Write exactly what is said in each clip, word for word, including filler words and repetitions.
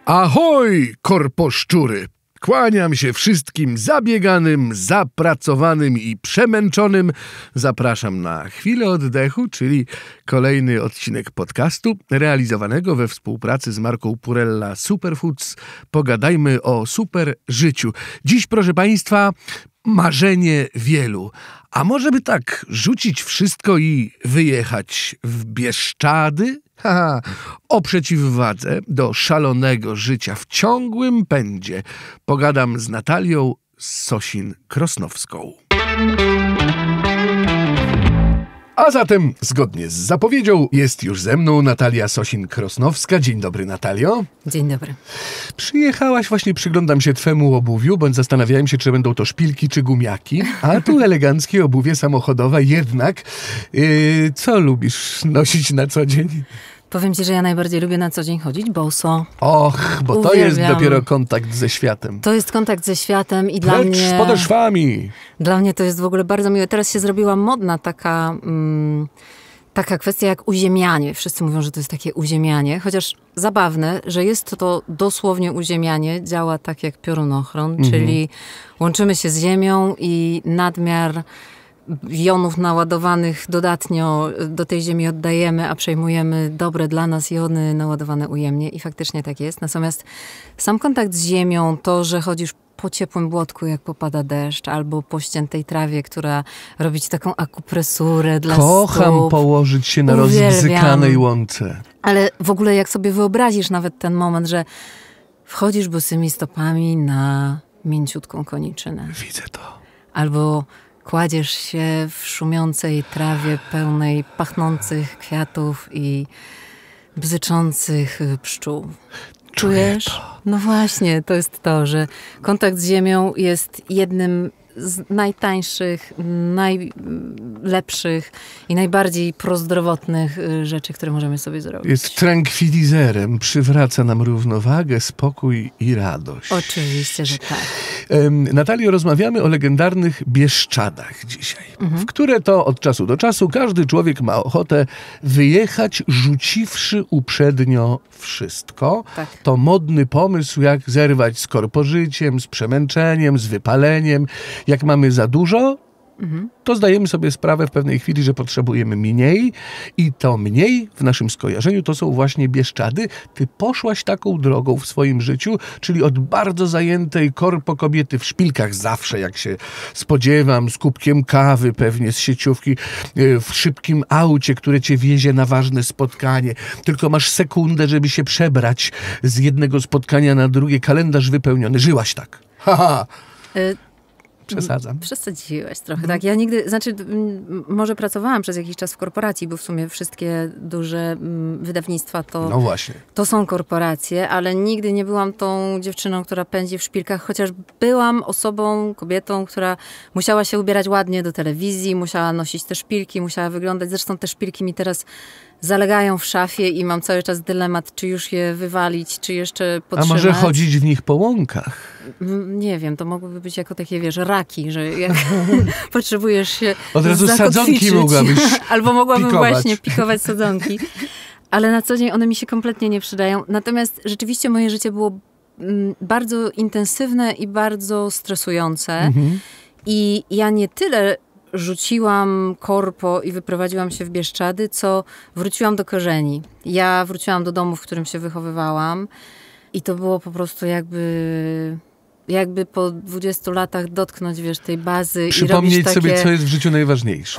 Ahoj, korposzczury! Kłaniam się wszystkim zabieganym, zapracowanym i przemęczonym. Zapraszam na chwilę oddechu, czyli kolejny odcinek podcastu realizowanego we współpracy z marką Purella Superfoods. Pogadajmy o super życiu. Dziś, proszę Państwa, marzenie wielu. A może by tak rzucić wszystko i wyjechać w Bieszczady? Haha, o przeciwwadze do szalonego życia w ciągłym pędzie pogadam z Natalią Sosin-Krosnowską. A zatem, zgodnie z zapowiedzią, jest już ze mną Natalia Sosin-Krosnowska. Dzień dobry, Natalio. Dzień dobry. Przyjechałaś, właśnie przyglądam się twemu obuwiu, bądź zastanawiałem się, czy będą to szpilki, czy gumiaki. A tu eleganckie obuwie samochodowe. Jednak, yy, co lubisz nosić na co dzień? Powiem ci, że ja najbardziej lubię na co dzień chodzić boso. Och, bo Uwielbiam. To jest dopiero kontakt ze światem. To jest kontakt ze światem i dla Precz mnie... z podeszwami. Dla mnie to jest w ogóle bardzo miłe. Teraz się zrobiła modna taka, mm, taka kwestia jak uziemianie. Wszyscy mówią, że to jest takie uziemianie, chociaż zabawne, że jest to dosłownie uziemianie. Działa tak jak piorunochron, mhm. czyli łączymy się z ziemią i nadmiar jonów naładowanych dodatnio do tej ziemi oddajemy, a przejmujemy dobre dla nas jony naładowane ujemnie i faktycznie tak jest. Natomiast sam kontakt z ziemią, to, że chodzisz po ciepłym błotku, jak popada deszcz, albo po ściętej trawie, która robi ci taką akupresurę dla Kocham stóp. położyć się na Uwielbiam. rozbzykanej łące. Ale w ogóle jak sobie wyobrazisz nawet ten moment, że wchodzisz bosymi stopami na mięciutką koniczynę. Widzę to. Albo kładziesz się w szumiącej trawie pełnej pachnących kwiatów i bzyczących pszczół. Czujesz? No właśnie, to jest to, że kontakt z ziemią jest jednym z najtańszych, najlepszych i najbardziej prozdrowotnych rzeczy, które możemy sobie zrobić. Jest trankwilizerem, przywraca nam równowagę, spokój i radość. Oczywiście, że tak. Natalio, rozmawiamy o legendarnych Bieszczadach dzisiaj, mhm. w które to od czasu do czasu każdy człowiek ma ochotę wyjechać, rzuciwszy uprzednio wszystko. Tak. To modny pomysł, jak zerwać z korpożyciem, z przemęczeniem, z wypaleniem. Jak mamy za dużo, mhm. to zdajemy sobie sprawę w pewnej chwili, że potrzebujemy mniej i to mniej w naszym skojarzeniu to są właśnie Bieszczady. Ty poszłaś taką drogą w swoim życiu, czyli od bardzo zajętej korpo kobiety w szpilkach zawsze, jak się spodziewam, z kubkiem kawy pewnie z sieciówki, w szybkim aucie, które cię wiezie na ważne spotkanie. Tylko masz sekundę, żeby się przebrać z jednego spotkania na drugie. Kalendarz wypełniony. Żyłaś tak. Haha. Y- Przesadzam. Przesadziłeś trochę, tak. Ja nigdy, znaczy może pracowałam przez jakiś czas w korporacji, bo w sumie wszystkie duże wydawnictwa to, no właśnie. to są korporacje, ale nigdy nie byłam tą dziewczyną, która pędzi w szpilkach, chociaż byłam osobą, kobietą, która musiała się ubierać ładnie do telewizji, musiała nosić te szpilki, musiała wyglądać. Zresztą te szpilki mi teraz zalegają w szafie i mam cały czas dylemat, czy już je wywalić, czy jeszcze podtrzymać. A może chodzić w nich po łąkach? Nie wiem, to mogłyby być jako takie, wiesz, raki, że jak potrzebujesz się od razu sadzonki mogłabyś albo mogłabym pikować. właśnie pikować sadzonki. Ale na co dzień one mi się kompletnie nie przydają. Natomiast rzeczywiście moje życie było bardzo intensywne i bardzo stresujące. Mhm. I ja nie tyle rzuciłam korpo i wyprowadziłam się w Bieszczady, co wróciłam do korzeni. Ja wróciłam do domu, w którym się wychowywałam i to było po prostu jakby... jakby po dwudziestu latach dotknąć, wiesz, tej bazy przypomnieć i robić takie... sobie, co jest w życiu najważniejsze.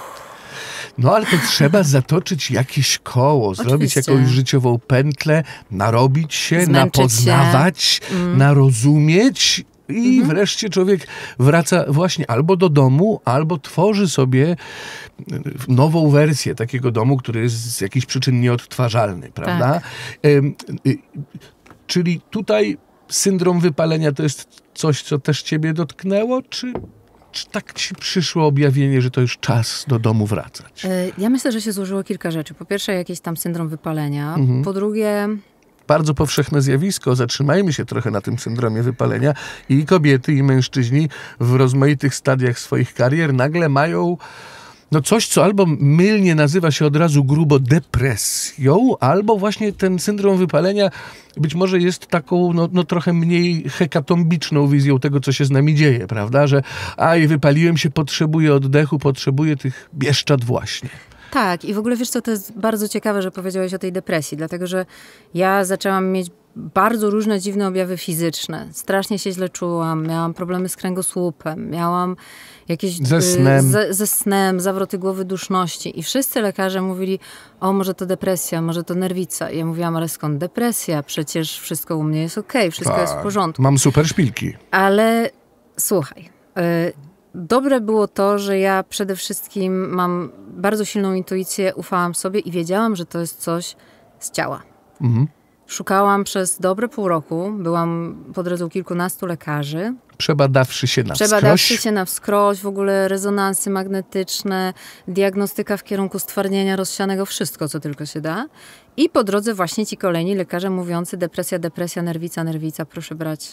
No ale to trzeba zatoczyć jakieś koło, Oczywiście. Zrobić jakąś życiową pętlę, narobić się, Zmęczyć napoznawać, się. Mm. narozumieć i mm-hmm. wreszcie człowiek wraca właśnie albo do domu, albo tworzy sobie nową wersję takiego domu, który jest z jakichś przyczyn nieodtwarzalny, prawda? Tak. Ym, y, czyli tutaj syndrom wypalenia to jest coś, co też ciebie dotknęło, czy, czy tak ci przyszło objawienie, że to już czas do domu wracać? Ja myślę, że się złożyło kilka rzeczy. Po pierwsze jakiś tam syndrom wypalenia. Mhm. Po drugie... Bardzo powszechne zjawisko. Zatrzymajmy się trochę na tym syndromie wypalenia. I kobiety, i mężczyźni w rozmaitych stadiach swoich karier nagle mają No coś, co albo mylnie nazywa się od razu grubo depresją, albo właśnie ten syndrom wypalenia być może jest taką no, no trochę mniej hekatombiczną wizją tego, co się z nami dzieje, prawda? Że aj, wypaliłem się, potrzebuję oddechu, potrzebuję tych Bieszczad właśnie. Tak, i w ogóle wiesz co, to jest bardzo ciekawe, że powiedziałeś o tej depresji, dlatego że ja zaczęłam mieć bardzo różne dziwne objawy fizyczne. Strasznie się źle czułam, miałam problemy z kręgosłupem, miałam jakieś... Ze snem. Ze, ze snem, zawroty głowy, duszności. I wszyscy lekarze mówili, o może to depresja, może to nerwica. I ja mówiłam, ale skąd depresja? Przecież wszystko u mnie jest okej, okay, wszystko tak, jest w porządku. Mam super szpilki. Ale słuchaj... Y Dobre było to, że ja przede wszystkim mam bardzo silną intuicję, ufałam sobie i wiedziałam, że to jest coś z ciała. Mhm. Szukałam przez dobre pół roku, byłam po drodze u kilkunastu lekarzy. Przebadawszy się na wskroś. Przebadawszy się na wskroś, w ogóle rezonansy magnetyczne, diagnostyka w kierunku stwardnienia rozsianego, wszystko co tylko się da. I po drodze właśnie ci kolejni lekarze mówiący depresja, depresja, nerwica, nerwica, proszę brać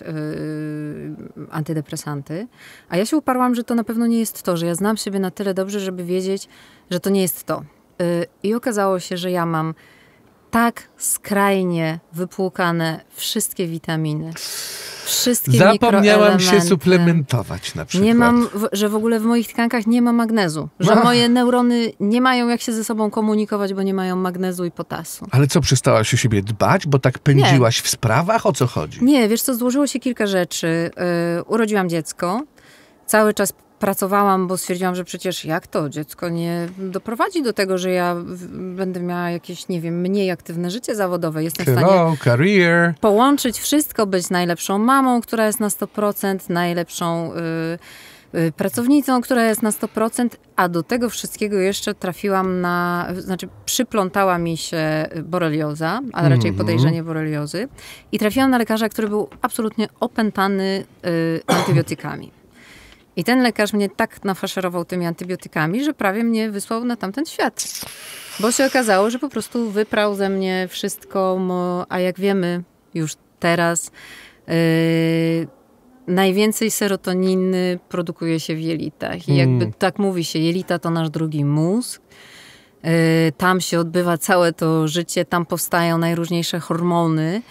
yy, antydepresanty. A ja się uparłam, że to na pewno nie jest to, że ja znam siebie na tyle dobrze, żeby wiedzieć, że to nie jest to. Yy, I okazało się, że ja mam tak skrajnie wypłukane wszystkie witaminy, wszystkie Zapomniałam mikroelementy. się suplementować na przykład. Nie mam, że w ogóle w moich tkankach nie ma magnezu. Że Ach. moje neurony nie mają jak się ze sobą komunikować, bo nie mają magnezu i potasu. Ale co, przestałaś o siebie dbać, bo tak pędziłaś nie. w sprawach? O co chodzi? Nie, wiesz co, złożyło się kilka rzeczy. Yy, urodziłam dziecko. Cały czas pracowałam, bo stwierdziłam, że przecież jak to dziecko nie doprowadzi do tego, że ja będę miała jakieś, nie wiem, mniej aktywne życie zawodowe. Jestem Hello, w stanie career. połączyć wszystko, być najlepszą mamą, która jest na sto procent, najlepszą y, y, pracownicą, która jest na sto procent, a do tego wszystkiego jeszcze trafiłam na, znaczy przyplątała mi się borelioza, a raczej podejrzenie boreliozy i trafiłam na lekarza, który był absolutnie opętany y, antybiotykami. I ten lekarz mnie tak nafaszerował tymi antybiotykami, że prawie mnie wysłał na tamten świat. Bo się okazało, że po prostu wyprał ze mnie wszystko, a jak wiemy już teraz, yy, najwięcej serotoniny produkuje się w jelitach. I jakby hmm. tak mówi się, jelita to nasz drugi mózg. Yy, tam się odbywa całe to życie, tam powstają najróżniejsze hormony.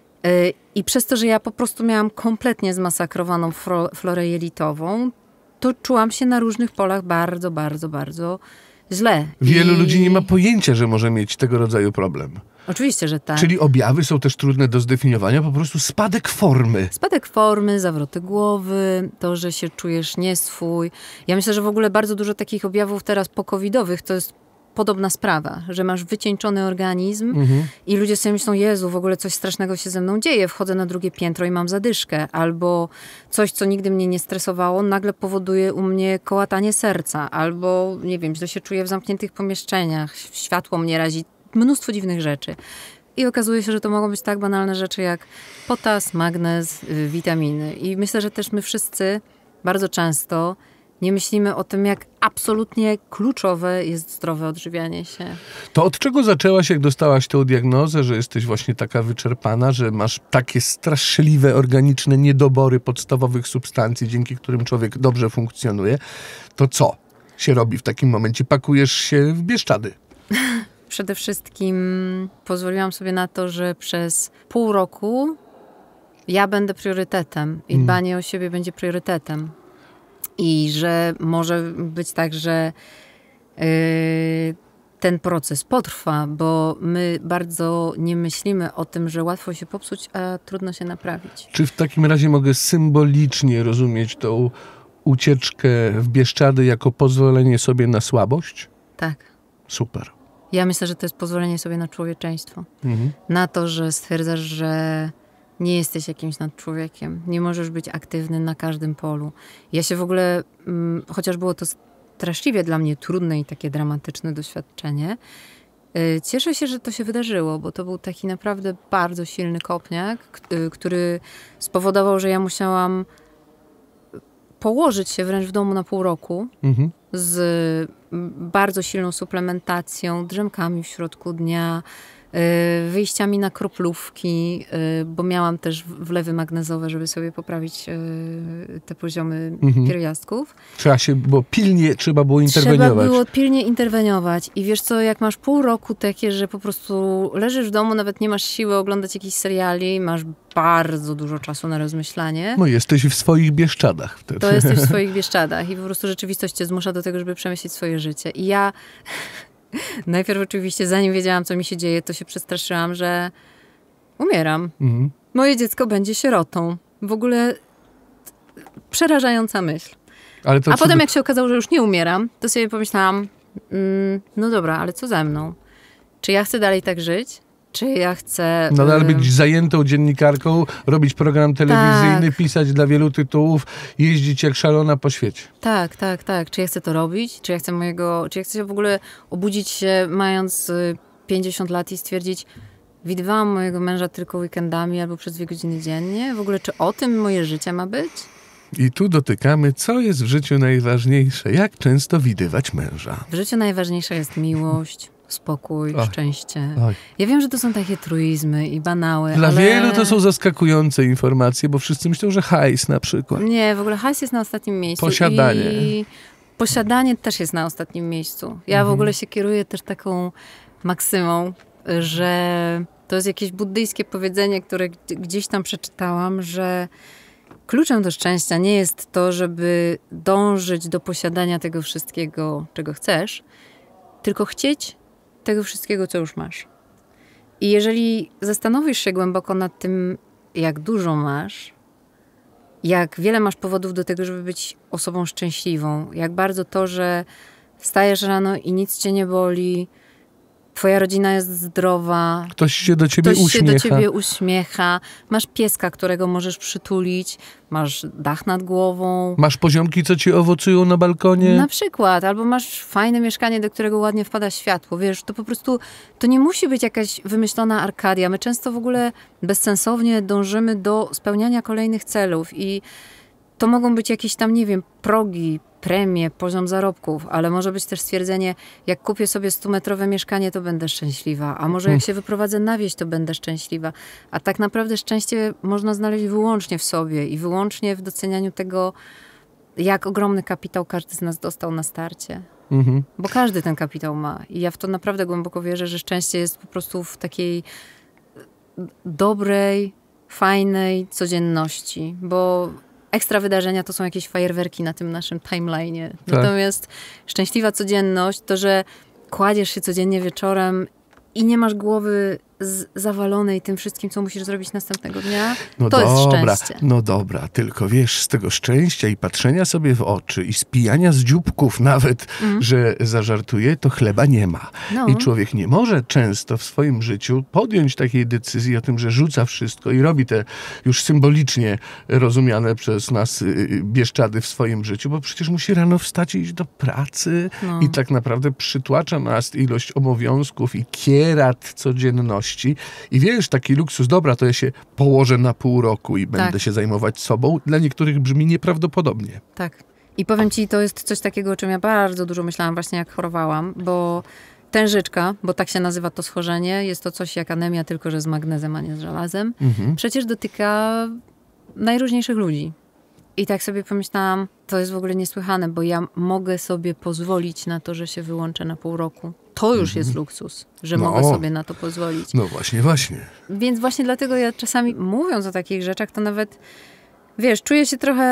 I przez to, że ja po prostu miałam kompletnie zmasakrowaną florę jelitową, to czułam się na różnych polach bardzo, bardzo, bardzo źle. Wielu I... ludzi nie ma pojęcia, że może mieć tego rodzaju problem. Oczywiście, że tak. Czyli objawy są też trudne do zdefiniowania, po prostu spadek formy. Spadek formy, zawroty głowy, to, że się czujesz nieswój. Ja myślę, że w ogóle bardzo dużo takich objawów teraz po-covidowych to jest podobna sprawa, że masz wycieńczony organizm mhm. i ludzie sobie myślą, Jezu, w ogóle coś strasznego się ze mną dzieje, wchodzę na drugie piętro i mam zadyszkę, albo coś, co nigdy mnie nie stresowało, nagle powoduje u mnie kołatanie serca, albo, nie wiem, źle się czuję w zamkniętych pomieszczeniach, światło mnie razi, mnóstwo dziwnych rzeczy. I okazuje się, że to mogą być tak banalne rzeczy jak potas, magnez, witaminy. I myślę, że też my wszyscy bardzo często nie myślimy o tym, jak absolutnie kluczowe jest zdrowe odżywianie się. To od czego zaczęłaś, jak dostałaś tę diagnozę, że jesteś właśnie taka wyczerpana, że masz takie straszliwe, organiczne niedobory podstawowych substancji, dzięki którym człowiek dobrze funkcjonuje? To co się robi w takim momencie? Pakujesz się w Bieszczady. Przede wszystkim pozwoliłam sobie na to, że przez pół roku ja będę priorytetem i dbanie hmm. o siebie będzie priorytetem. I że może być tak, że yy, ten proces potrwa, bo my bardzo nie myślimy o tym, że łatwo się popsuć, a trudno się naprawić. Czy w takim razie mogę symbolicznie rozumieć tą ucieczkę w Bieszczady jako pozwolenie sobie na słabość? Tak. Super. Ja myślę, że to jest pozwolenie sobie na człowieczeństwo. Mhm. Na to, że stwierdzasz, że nie jesteś jakimś nadczłowiekiem. Nie możesz być aktywny na każdym polu. Ja się w ogóle, mm, chociaż było to straszliwie dla mnie trudne i takie dramatyczne doświadczenie, yy, cieszę się, że to się wydarzyło, bo to był taki naprawdę bardzo silny kopniak, k- który spowodował, że ja musiałam położyć się wręcz w domu na pół roku mhm. z bardzo silną suplementacją, drzemkami w środku dnia, y, wyjściami na kroplówki, y, bo miałam też wlewy magnezowe, żeby sobie poprawić y, te poziomy mhm. pierwiastków. Trzeba się było pilnie, trzeba było interweniować. Trzeba było pilnie interweniować. I wiesz co, jak masz pół roku takie, że po prostu leżysz w domu, nawet nie masz siły oglądać jakichś seriali, masz bardzo dużo czasu na rozmyślanie. No jesteś w swoich Bieszczadach wtedy. To jesteś w swoich Bieszczadach i po prostu rzeczywistość cię zmusza do tego, żeby przemyśleć swoje życie. I ja najpierw oczywiście, zanim wiedziałam, co mi się dzieje, to się przestraszyłam, że umieram. Mhm. Moje dziecko będzie sierotą. W ogóle przerażająca myśl. Ale to A potem, jak się okazało, że już nie umieram, to sobie pomyślałam, mm, no dobra, ale co ze mną? Czy ja chcę dalej tak żyć? Czy ja chcę... Nadal być zajętą dziennikarką, robić program telewizyjny, tak. pisać dla wielu tytułów, jeździć jak szalona po świecie. Tak, tak, tak. Czy ja chcę to robić? Czy ja chcę mojego... Czy ja chcę się w ogóle obudzić się mając pięćdziesiąt lat i stwierdzić, widywałam mojego męża tylko weekendami albo przez dwie godziny dziennie? W ogóle czy o tym moje życie ma być? I tu dotykamy, co jest w życiu najważniejsze. Jak często widywać męża? W życiu najważniejsza jest miłość, spokój, oj, szczęście. Oj. Ja wiem, że to są takie truizmy i banały, Dla ale... wielu to są zaskakujące informacje, bo wszyscy myślą, że hajs na przykład. Nie, w ogóle hajs jest na ostatnim miejscu. Posiadanie. I posiadanie też jest na ostatnim miejscu. Ja mhm. w ogóle się kieruję też taką maksymą, że to jest jakieś buddyjskie powiedzenie, które gdzieś tam przeczytałam, że kluczem do szczęścia nie jest to, żeby dążyć do posiadania tego wszystkiego, czego chcesz, tylko chcieć tego wszystkiego, co już masz. I jeżeli zastanowisz się głęboko nad tym, jak dużo masz, jak wiele masz powodów do tego, żeby być osobą szczęśliwą, jak bardzo to, że wstajesz rano i nic cię nie boli, twoja rodzina jest zdrowa. Ktoś się do ciebie ktoś uśmiecha. Ktoś się do ciebie uśmiecha. Masz pieska, którego możesz przytulić. Masz dach nad głową. Masz poziomki, co ci owocują na balkonie. Na przykład. Albo masz fajne mieszkanie, do którego ładnie wpada światło. Wiesz, to po prostu, to nie musi być jakaś wymyślona arkadia. My często w ogóle bezsensownie dążymy do spełniania kolejnych celów i to mogą być jakieś tam, nie wiem, progi, premie, poziom zarobków, ale może być też stwierdzenie, jak kupię sobie stumetrowe mieszkanie, to będę szczęśliwa, a może jak się wyprowadzę na wieś, to będę szczęśliwa. A tak naprawdę szczęście można znaleźć wyłącznie w sobie i wyłącznie w docenianiu tego, jak ogromny kapitał każdy z nas dostał na starcie. Mhm. Bo każdy ten kapitał ma. I ja w to naprawdę głęboko wierzę, że szczęście jest po prostu w takiej dobrej, fajnej codzienności, bo ekstra wydarzenia to są jakieś fajerwerki na tym naszym timeline'ie. Tak. Natomiast szczęśliwa codzienność to, że kładziesz się codziennie wieczorem i nie masz głowy z zawalonej tym wszystkim, co musisz zrobić następnego dnia, no to dobra, jest szczęście. No dobra, tylko wiesz, z tego szczęścia i patrzenia sobie w oczy i spijania z dzióbków nawet, mm. że zażartuję, to chleba nie ma. No. I człowiek nie może często w swoim życiu podjąć takiej decyzji o tym, że rzuca wszystko i robi te już symbolicznie rozumiane przez nas Bieszczady w swoim życiu, bo przecież musi rano wstać i iść do pracy no. i tak naprawdę przytłacza nas ilość obowiązków i kierat codzienności. I wiesz, taki luksus, dobra, to ja się położę na pół roku i będę tak. się zajmować sobą. Dla niektórych brzmi nieprawdopodobnie. Tak. I powiem ci, to jest coś takiego, o czym ja bardzo dużo myślałam właśnie jak chorowałam, bo tężyczka, bo tak się nazywa to schorzenie, jest to coś jak anemia, tylko że z magnezem, a nie z żelazem. Mhm. Przecież dotyka najróżniejszych ludzi. I tak sobie pomyślałam, to jest w ogóle niesłychane, bo ja mogę sobie pozwolić na to, że się wyłączę na pół roku. To już jest luksus, że no, mogę sobie na to pozwolić. No właśnie, właśnie. Więc właśnie dlatego ja czasami mówiąc o takich rzeczach, to nawet, wiesz, czuję się trochę,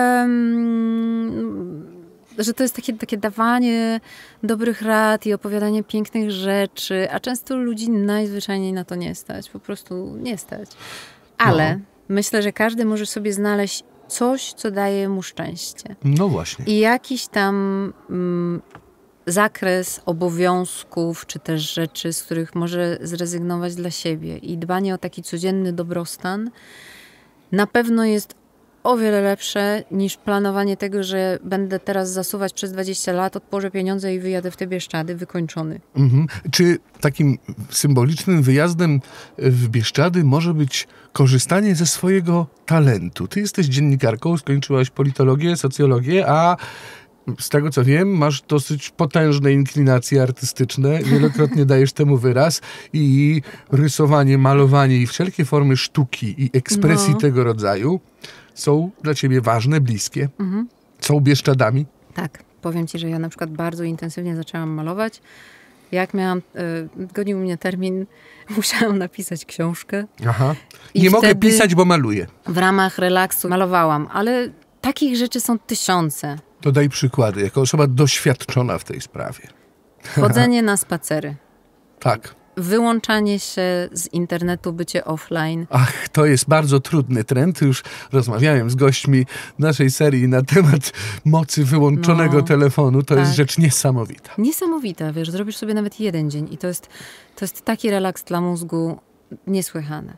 mm, że to jest takie, takie dawanie dobrych rad i opowiadanie pięknych rzeczy, a często ludzi najzwyczajniej na to nie stać. Po prostu nie stać. Ale no. myślę, że każdy może sobie znaleźć coś, co daje mu szczęście. No właśnie. I jakiś tam mm, zakres obowiązków, czy też rzeczy, z których może zrezygnować dla siebie. I dbanie o taki codzienny dobrostan na pewno jest o wiele lepsze niż planowanie tego, że będę teraz zasuwać przez dwadzieścia lat, odłożę pieniądze i wyjadę w te Bieszczady wykończony. Mhm. Czy takim symbolicznym wyjazdem w Bieszczady może być korzystanie ze swojego talentu? Ty jesteś dziennikarką, skończyłaś politologię, socjologię, a Z tego co wiem, masz dosyć potężne inklinacje artystyczne, wielokrotnie dajesz temu wyraz i rysowanie, malowanie i wszelkie formy sztuki i ekspresji No. tego rodzaju są dla ciebie ważne, bliskie. Mhm. Są Bieszczadami. Tak, powiem ci, że ja na przykład bardzo intensywnie zaczęłam malować. Jak miałam, y, gonił mnie termin, musiałam napisać książkę. Aha. I Nie mogę wtedy- pisać, bo maluję. W ramach relaksu malowałam, ale takich rzeczy są tysiące. To daj przykłady, jako osoba doświadczona w tej sprawie. Chodzenie na spacery, Tak. wyłączanie się z internetu, bycie offline. Ach, to jest bardzo trudny trend. Już rozmawiałem z gośćmi naszej serii na temat mocy wyłączonego No, telefonu. To tak. jest rzecz niesamowita. Niesamowite, wiesz, zrobisz sobie nawet jeden dzień i to jest, to jest taki relaks dla mózgu niesłychany.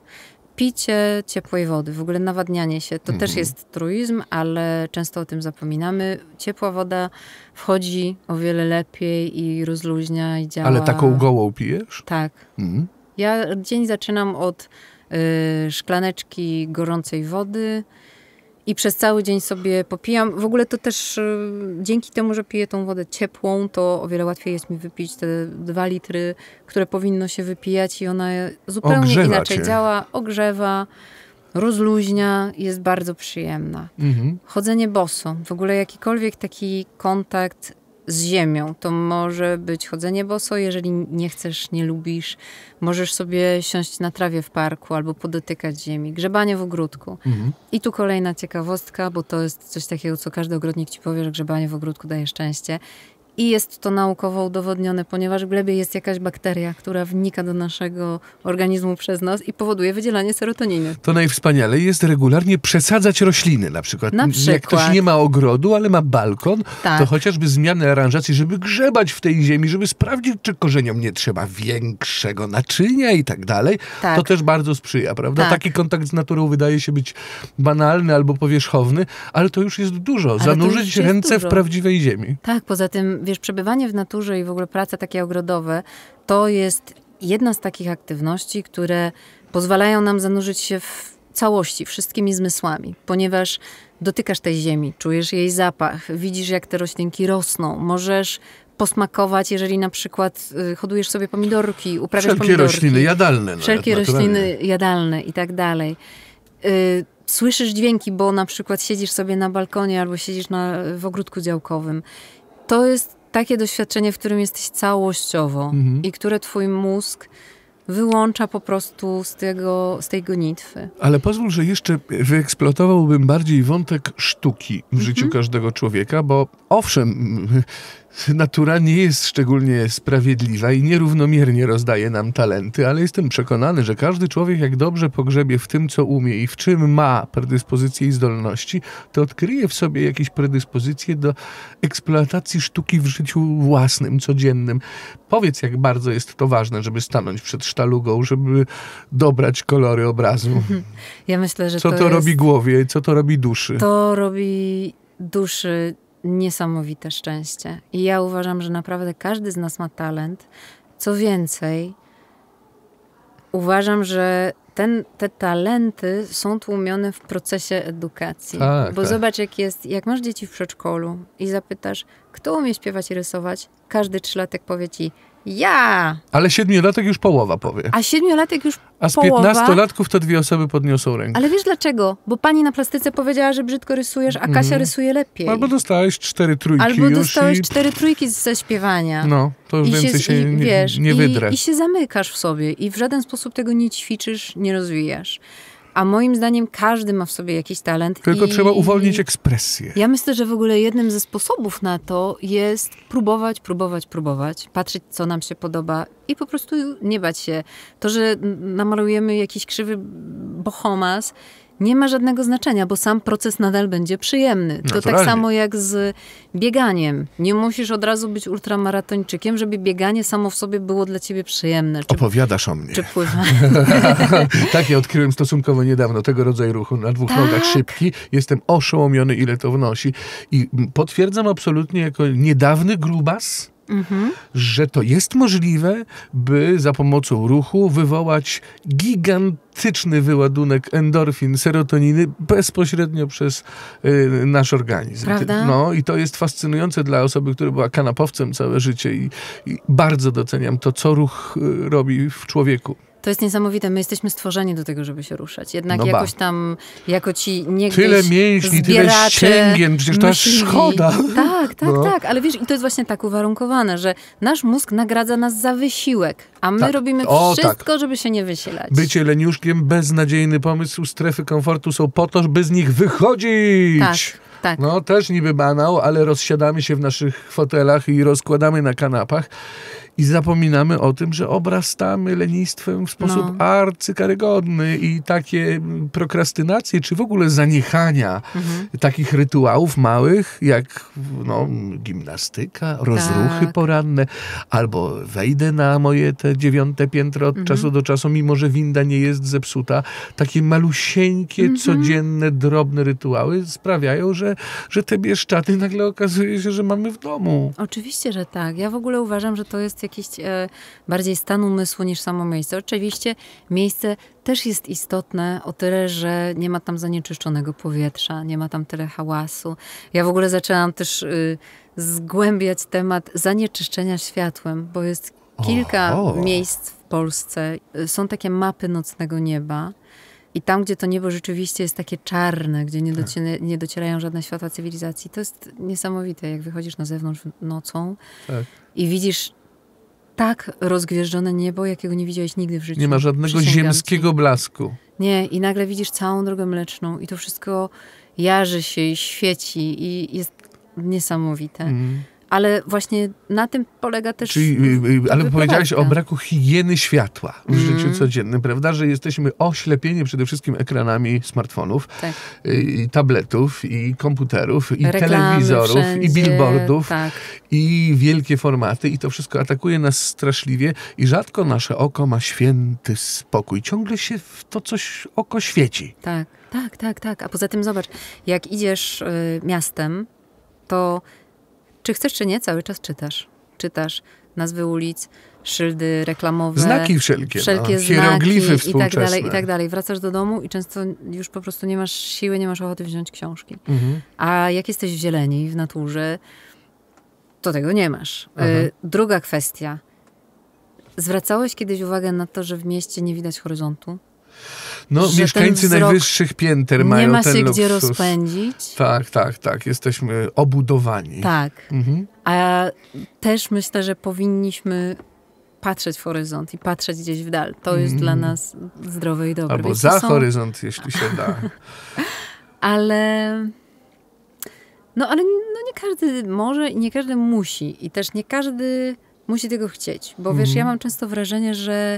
Picie ciepłej wody, w ogóle nawadnianie się, to też jest truizm, ale często o tym zapominamy. Ciepła woda wchodzi o wiele lepiej i rozluźnia i działa. Ale taką gołą pijesz? Tak. Mhm. Ja dzień zaczynam od y, szklaneczki gorącej wody i przez cały dzień sobie popijam. W ogóle to też y, dzięki temu, że piję tą wodę ciepłą, to o wiele łatwiej jest mi wypić te dwa litry, które powinno się wypijać i ona zupełnie Ogrzewa inaczej cię. działa, ogrzewa, rozluźnia, jest bardzo przyjemna. Mhm. Chodzenie boso, w ogóle jakikolwiek taki kontakt z ziemią, to może być chodzenie boso, jeżeli nie chcesz, nie lubisz, możesz sobie siąść na trawie w parku albo podotykać ziemi, grzebanie w ogródku. Mhm. I tu kolejna ciekawostka, bo to jest coś takiego, co każdy ogrodnik ci powie, że grzebanie w ogródku daje szczęście. I jest to naukowo udowodnione, ponieważ w glebie jest jakaś bakteria, która wnika do naszego organizmu przez nos i powoduje wydzielanie serotoniny. To najwspanialej jest regularnie przesadzać rośliny. Na przykład, Na jak przykład. ktoś nie ma ogrodu, ale ma balkon, Tak. to chociażby zmiany aranżacji, żeby grzebać w tej ziemi, żeby sprawdzić, czy korzeniom nie trzeba większego naczynia i tak dalej. Tak. To też bardzo sprzyja, prawda? Tak. Taki kontakt z naturą wydaje się być banalny albo powierzchowny, ale to już jest dużo. Ale to Zanurzyć już jest ręce dużo. w prawdziwej ziemi. Tak, poza tym, wiesz, przebywanie w naturze i w ogóle prace takie ogrodowe, to jest jedna z takich aktywności, które pozwalają nam zanurzyć się w całości, wszystkimi zmysłami, ponieważ dotykasz tej ziemi, czujesz jej zapach, widzisz, jak te roślinki rosną, możesz posmakować, jeżeli na przykład y, hodujesz sobie pomidorki, uprawiasz Wszelkie pomidorki. rośliny jadalne. Wszelkie nawet, naturalnie. rośliny jadalne i tak dalej. Y, Słyszysz dźwięki, bo na przykład siedzisz sobie na balkonie albo siedzisz na, w ogródku działkowym. To jest takie doświadczenie, w którym jesteś całościowo Mhm. i które twój mózg wyłącza po prostu z, tego, z tej gonitwy. Ale pozwól, że jeszcze wyeksploatowałbym bardziej wątek sztuki w życiu Mhm. każdego człowieka, bo owszem, natura nie jest szczególnie sprawiedliwa i nierównomiernie rozdaje nam talenty, ale jestem przekonany, że każdy człowiek, jak dobrze pogrzebie w tym, co umie i w czym ma predyspozycje i zdolności, to odkryje w sobie jakieś predyspozycje do eksploatacji sztuki w życiu własnym, codziennym. Powiedz, jak bardzo jest to ważne, żeby stanąć przed sztalugą, żeby dobrać kolory obrazu. Ja myślę, że Co to, to jest, robi głowie, co to robi duszy? to robi duszy niesamowite szczęście. I ja uważam, że naprawdę każdy z nas ma talent. Co więcej, uważam, że ten, te talenty są tłumione w procesie edukacji. Tak, Bo tak. zobacz, jak jest, jak masz dzieci w przedszkolu i zapytasz, kto umie śpiewać i rysować, każdy trzylatek powie ci, ja! Ale siedmiolatek już połowa powie. A siedmiolatek już A z połowa... piętnastolatków to dwie osoby podniosą rękę. Ale wiesz dlaczego? Bo pani na plastyce powiedziała, że brzydko rysujesz, a Kasia rysuje lepiej. Albo dostałeś cztery trójki Albo już dostałeś i... cztery trójki ze śpiewania. No, to już I więcej się, i, nie, wiesz, nie i, wydrę. I się zamykasz w sobie i w żaden sposób tego nie ćwiczysz, nie rozwijasz. A moim zdaniem każdy ma w sobie jakiś talent. Tylko i... trzeba uwolnić ekspresję. Ja myślę, że w ogóle jednym ze sposobów na to jest próbować, próbować, próbować, patrzeć, co nam się podoba i po prostu nie bać się. To, że namalujemy jakiś krzywy bohomas, nie ma żadnego znaczenia, bo sam proces nadal będzie przyjemny. To Naturalnie. tak samo jak z bieganiem. Nie musisz od razu być ultramaratończykiem, żeby bieganie samo w sobie było dla ciebie przyjemne. Czy, Opowiadasz o mnie. czy pływanie. Tak, ja odkryłem stosunkowo niedawno tego rodzaju ruchu na dwóch Tak. nogach szybki. Jestem oszołomiony, ile to wnosi. I potwierdzam absolutnie jako niedawny grubas, Mhm. że to jest możliwe, by za pomocą ruchu wywołać gigantyczny wyładunek endorfin, serotoniny bezpośrednio przez y, nasz organizm. Prawda? No i to jest fascynujące dla osoby, która była kanapowcem całe życie i, i bardzo doceniam to, co ruch y, robi w człowieku. To jest niesamowite. My jesteśmy stworzeni do tego, żeby się ruszać. Jednak No ba. jakoś tam, jako ci niegdyś Tyle mięśni, tyle ścięgien, przecież to aż szkoda. Tak, tak, No. tak. Ale wiesz, i to jest właśnie tak uwarunkowane, że nasz mózg nagradza nas za wysiłek, a my Tak. robimy O, wszystko, tak. żeby się nie wysilać. Bycie leniuszkiem, beznadziejny pomysł. Strefy komfortu są po to, by z nich wychodzić. Tak, tak. No też niby banał, ale rozsiadamy się w naszych fotelach i rozkładamy na kanapach i zapominamy o tym, że obrastamy lenistwem w sposób No. arcykarygodny i takie prokrastynacje, czy w ogóle zaniechania Mhm. takich rytuałów małych, jak no, gimnastyka, rozruchy Tak. poranne, albo wejdę na moje te dziewiąte piętro od Mhm. czasu do czasu, mimo że winda nie jest zepsuta. Takie malusieńkie, Mhm. codzienne, drobne rytuały sprawiają, że, że te Bieszczady nagle okazuje się, że mamy w domu. Oczywiście, że tak. Ja w ogóle uważam, że to jest jakiś e, bardziej stan umysłu niż samo miejsce. Oczywiście miejsce też jest istotne o tyle, że nie ma tam zanieczyszczonego powietrza, nie ma tam tyle hałasu. Ja w ogóle zaczęłam też y, zgłębiać temat zanieczyszczenia światłem, bo jest kilka Oho. miejsc w Polsce. Y, Są takie mapy nocnego nieba. I tam, gdzie to niebo rzeczywiście jest takie czarne, gdzie nie, docie- nie docierają żadne światła cywilizacji, to jest niesamowite, jak wychodzisz na zewnątrz nocą Tak. i widzisz tak rozgwieżdżone niebo, jakiego nie widziałeś nigdy w życiu. Nie ma żadnego Przysięgam ziemskiego ci. blasku. Nie, i nagle widzisz całą Drogę Mleczną i to wszystko jarzy się i świeci i jest niesamowite. Mm. Ale właśnie na tym polega też Czyli, y, y, ale powiedziałeś o wyprowadzka. braku higieny światła w Mm. życiu codziennym, prawda? Że jesteśmy oślepieni przede wszystkim ekranami smartfonów, Tak. y, i tabletów, i komputerów, i Reklamy telewizorów, wszędzie, i billboardów, tak. i wielkie formaty. I to wszystko atakuje nas straszliwie i rzadko nasze oko ma święty spokój. Ciągle się w to coś oko świeci. Tak, tak, tak, tak. A poza tym zobacz, jak idziesz y, miastem, to czy chcesz, czy nie, cały czas czytasz. Czytasz nazwy ulic, szyldy reklamowe. Znaki wszelkie, wszelkie no, znaki hieroglify i tak współczesne. dalej, i tak dalej. Wracasz do domu i często już po prostu nie masz siły, nie masz ochoty wziąć książki. Mhm. A jak jesteś w zieleni, w naturze, to tego nie masz. Aha. Y, druga kwestia. Zwracałeś kiedyś uwagę na to, że w mieście nie widać horyzontu? No, Że mieszkańcy ten wzrok najwyższych pięter mają Nie ma ten się luksus. gdzie rozpędzić. Tak, tak, tak. Jesteśmy obudowani. Tak. Mhm. A też myślę, że powinniśmy patrzeć w horyzont i patrzeć gdzieś w dal. To jest dla nas zdrowe i dobre. Albo Więc to za są- horyzont, jeśli się da. Ale... No ale no nie każdy może i nie każdy musi. I też nie każdy musi tego chcieć. Bo wiesz, ja mam często wrażenie, że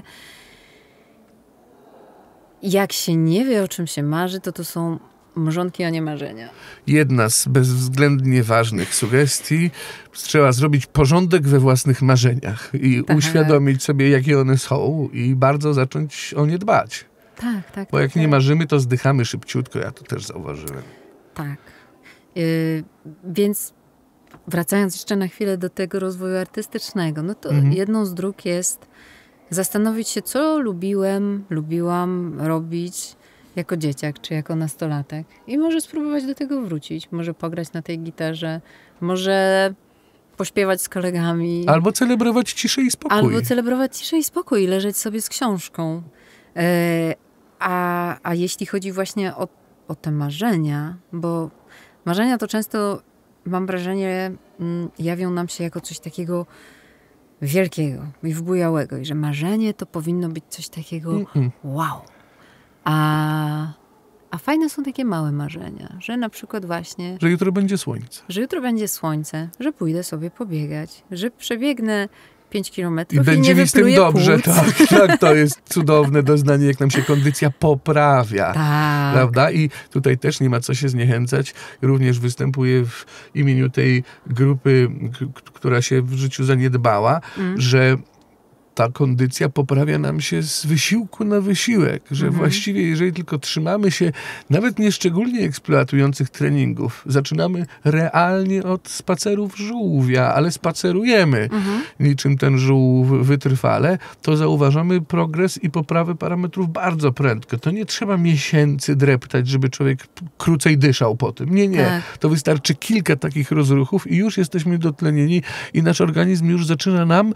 jak się nie wie, o czym się marzy, to to są mrzonki, a nie marzenia. Jedna z bezwzględnie ważnych sugestii. Trzeba zrobić porządek we własnych marzeniach i Tak. uświadomić sobie, jakie one są i bardzo zacząć o nie dbać. Tak, tak. Bo jak tak, nie tak. marzymy, to zdychamy szybciutko. Ja to też zauważyłem. Tak. Yy, więc wracając jeszcze na chwilę do tego rozwoju artystycznego, no to Mhm. jedną z dróg jest zastanowić się, co lubiłem, lubiłam robić jako dzieciak czy jako nastolatek. I może spróbować do tego wrócić. Może pograć na tej gitarze, może pośpiewać z kolegami. Albo celebrować ciszę i spokój. Albo celebrować ciszę i spokój i leżeć sobie z książką. E, a, a jeśli chodzi właśnie o, o te marzenia, bo marzenia to często, mam wrażenie, mm, jawią nam się jako coś takiego wielkiego i wbujałego. I że marzenie to powinno być coś takiego Mm-mm. wow. A, a fajne są takie małe marzenia, że na przykład właśnie Że jutro będzie słońce. że jutro będzie słońce, że pójdę sobie pobiegać, że przebiegnę pięć I kilometrów i, będzie nie mi z tym wypluję dobrze. płuc. Tak, tak, to jest cudowne doznanie, jak nam się kondycja poprawia. Tak. Prawda? I tutaj też nie ma co się zniechęcać. Również występuję w imieniu tej grupy, k- która się w życiu zaniedbała, Mm. że ta kondycja poprawia nam się z wysiłku na wysiłek, że Mhm. właściwie jeżeli tylko trzymamy się nawet nieszczególnie eksploatujących treningów, zaczynamy realnie od spacerów żółwia, ale spacerujemy Mhm. niczym ten żółw wytrwale, to zauważamy progres i poprawę parametrów bardzo prędko. To nie trzeba miesięcy dreptać, żeby człowiek krócej dyszał po tym. Nie, nie. Tak. To wystarczy kilka takich rozruchów i już jesteśmy dotlenieni i nasz organizm już zaczyna nam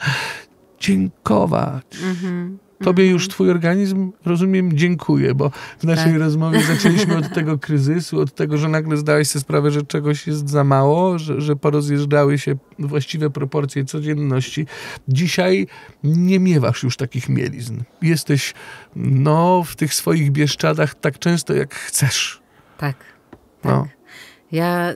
dziękować. Mhm. Tobie już twój organizm, rozumiem, dziękuję, bo w naszej Tak. rozmowie zaczęliśmy od tego kryzysu, od tego, że nagle zdałeś sobie sprawę, że czegoś jest za mało, że, że porozjeżdżały się właściwe proporcje codzienności. Dzisiaj nie miewasz już takich mielizn. Jesteś no, w tych swoich Bieszczadach tak często, jak chcesz. Tak. No. Ja